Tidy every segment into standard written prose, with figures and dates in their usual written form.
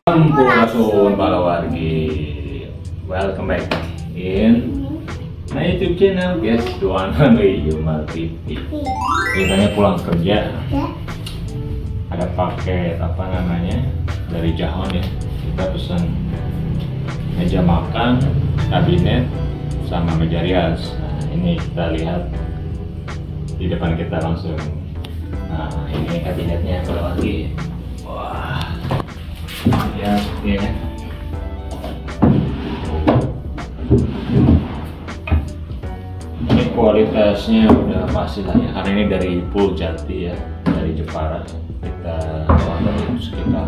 Sampurasun para wargi, welcome back in my YouTube channel guys, Doan Yumal TV. Biasanya pulang kerja ada paket apa namanya dari Jahon ya, kita pesan meja makan, kabinet, sama meja rias. Nah ini kita lihat di depan kita langsung. Nah ini kabinetnya para wargi. Wah, ya seperti ini. Ini kualitasnya udah pasti lah ya, karena ini dari Pool Jati ya, dari Jepara. Kita order itu sekitar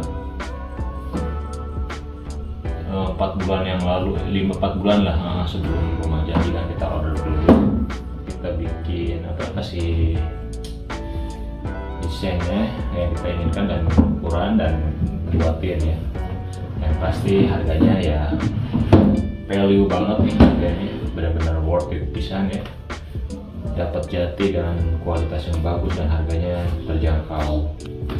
4 bulan yang lalu, 4 bulan lah sebelum rumah jadi kan kita order dulu. Kita bikin kasih desainnya yang kita inginkan dan ukuran dan buatin ya. Yang pasti harganya ya value banget nih, harganya benar-benar worth it pisan ya. Dapat jati dengan kualitas yang bagus dan harganya terjangkau.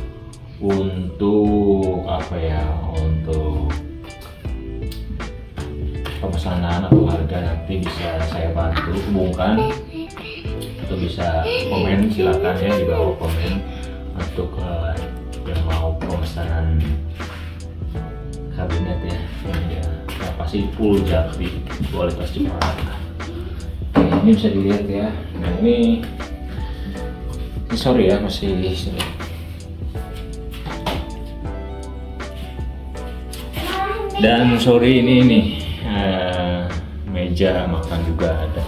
Untuk apa ya, untuk pemesanan atau harga nanti bisa saya bantu hubungkan atau bisa komen, silakan ya di bawah komen untuk yang mau pemesanan kabinet ya. Ini ya pasti Pool Jati kualitas Jepara. Oke, ini bisa dilihat ya. Nah ini sorry ya, masih sini. Dan sorry ini meja makan juga ada.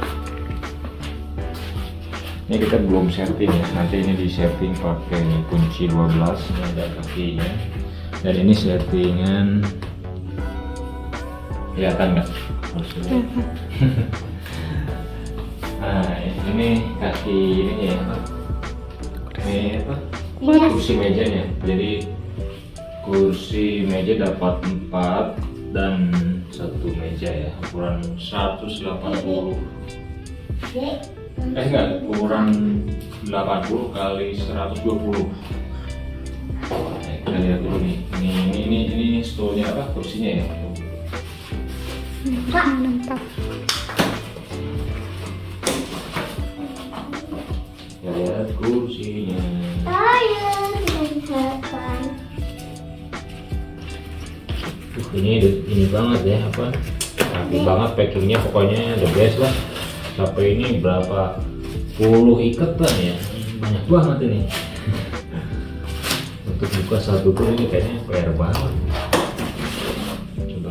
Ini kita belum setting ya, nanti ini di setting pakai kunci 12, ini ada kakinya. Dan ini settingan, kelihatan nggak? Nah ini kaki ini ya, ini apa? Kursi mejanya. Jadi kursi meja dapat 4 dan 1 meja ya, ukuran 180. Enggak, ukuran 80 kali 120. Kita lihat dulu nih. Ini stoolnya apa? Kursinya ya. Mantap. Kita lihat kursinya. Ini banget ya, apa? Rapi banget packingnya, pokoknya the best lah. Sampai ini berapa puluh ikatan ya, banyak banget ini. Untuk buka satu pun ini kayaknya PR banget. Coba.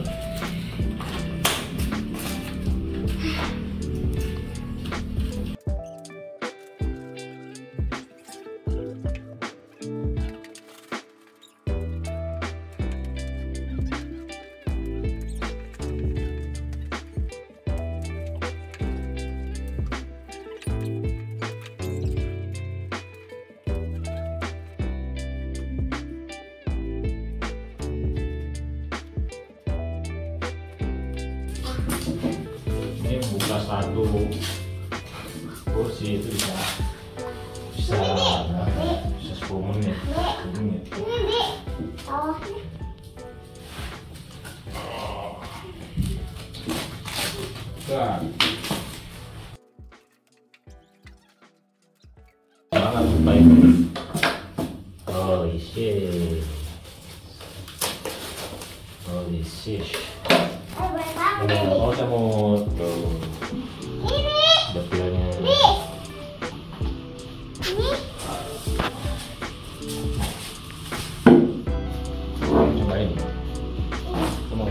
Buka satu kursi itu bisa 10 menit. Sangat baik. Holy shit. Holy shit. Oh, kamu tuh detailnya. Coba ini. Kamu.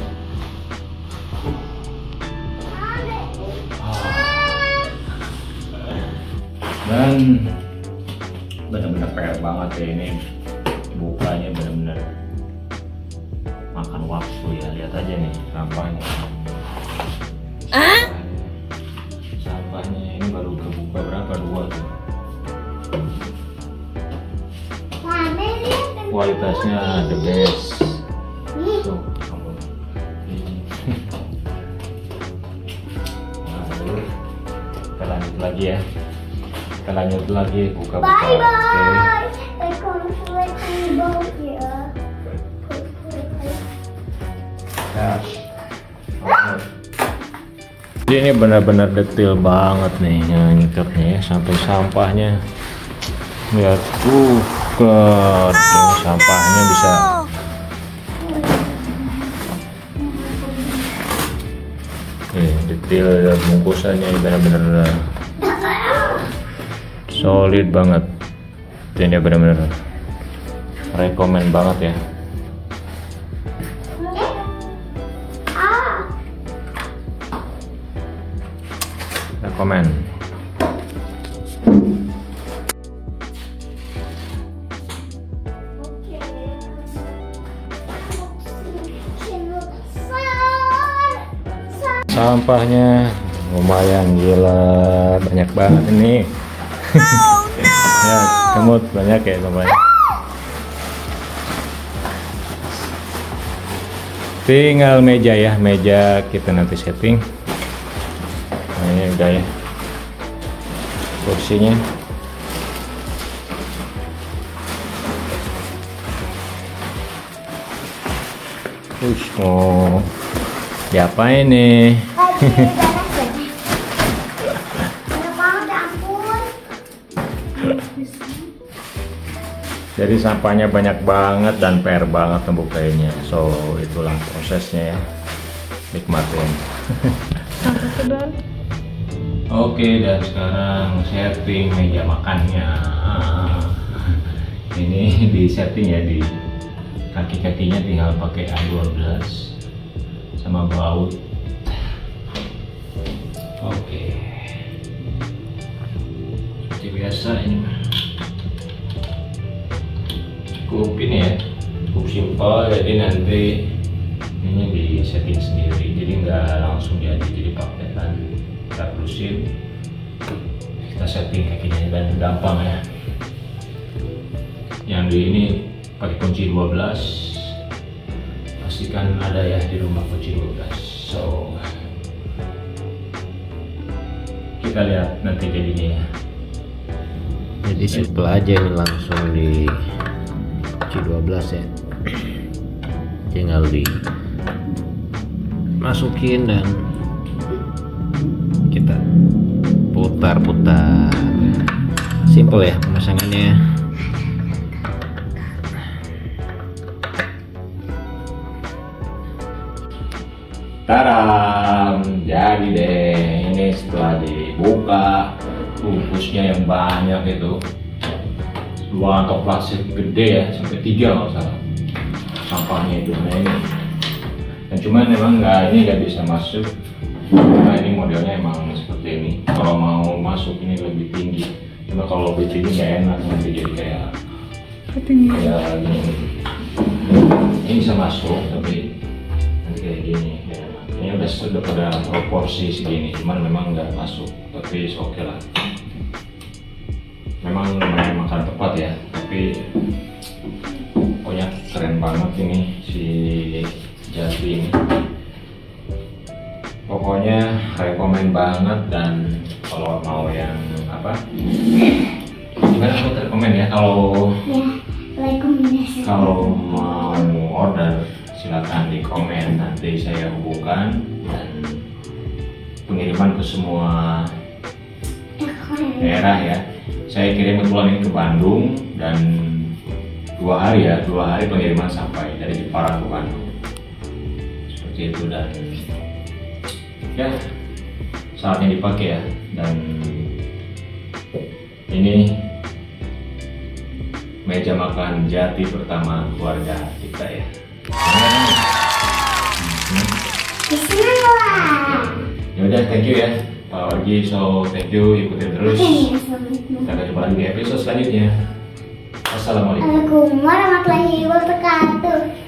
Dan benar-benar PR banget ya ini. Bukanya benar-benar makan waktu ya. Lihat aja nih sampahnya. Sampahnya ini baru kebuka berapa, 2 tuh. Kualitasnya the best. Tuh, kamu. Nah, kita lanjut lagi ya. Kita lanjut lagi buka-buka. Bye bye. Okay. I can't wait to go here. Jadi ini benar-benar detail banget nih ngikatnya ya, sampai sampahnya. Lihat, God, ini sampahnya bisa. Detail bungkusannya benar-benar solid banget. Ini benar-benar rekomen banget ya. Rekomen. Sampahnya lumayan, gila, banyak banget ini. Ya, kemut banyak ya sampahnya. Tinggal meja ya, meja kita nanti setting. Nah, ini udah ya kursinya. Oh, diapain nih? Jadi sampahnya banyak banget dan PR banget ngebukainya. So itulah prosesnya ya, nikmatin. Oke, dan sekarang setting meja makannya. Ini di setting ya, di kaki-kakinya tinggal pakai A12 sama baut. Oke, seperti biasa ini cukup ini ya, cukup simpel. Jadi nanti ini di setting sendiri, jadi nggak langsung jadi paketan. Kita terusin, kita setting kakinya dan gampang ya. Yang di ini pakai kunci 12, pastikan ada ya di rumah kunci 12. So kita lihat nanti jadinya ya. Jadi simple aja ini, langsung di kunci 12 ya, tinggal dimasukin dan kita putar-putar. Simple ya pemasangannya. Taram, jadi deh. Ini setelah dibuka, bungkusnya yang banyak itu, 2 kantong plastik gede ya, sampai 3 kalau salah sampahnya itu. Nah ini, dan cuman memang ini nggak bisa masuk karena ini modelnya emang seperti ini. Kalau mau masuk ini lebih tinggi, cuma kalau lebih tinggi nggak enak, nanti jadi kayak gini. Ini bisa masuk tapi nanti kayak gini ya. Ini udah pada proporsi segini, cuman memang nggak masuk, tapi oke lah. Memang lumayan makan tepat ya, tapi pokoknya keren banget ini si Jati ini. Pokoknya rekomen banget, dan kalau mau yang apa? Gimana aku rekomen ya, kalau mau order silakan di komen, nanti saya hubungkan dan pengiriman ke semua daerah ya. Saya kirim kebetulan ini ke Bandung, dan 2 hari ya, 2 hari pengiriman sampai dari Jepara ke Bandung. Seperti itu, dan ya saatnya dipakai ya. Dan ini meja makan Jati pertama keluarga kita ya. Ya udah, thank you ya Pak Wargi. So thank you, ikutin terus. Kita jumpa lagi di episode selanjutnya. Assalamualaikum warahmatullahi wabarakatuh.